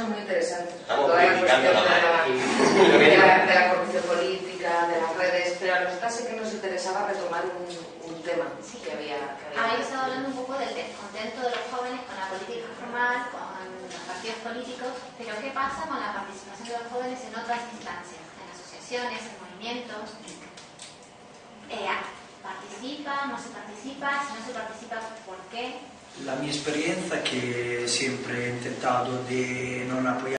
muy interesantes. Estamos Toda la criticando cuestión nada de la corrupción política, de las redes, pero a nosotros sí que nos interesaba retomar un tema que había. Habéis estado hablando un poco del descontento de los jóvenes con la política formal, con los partidos políticos, pero ¿qué pasa con la participación de los jóvenes en otras instancias, en asociaciones, en movimientos? ¿Participa, no se participa? Si no se participa, ¿por qué? La mia esperienza è che sempre ho tentato di non appoggiare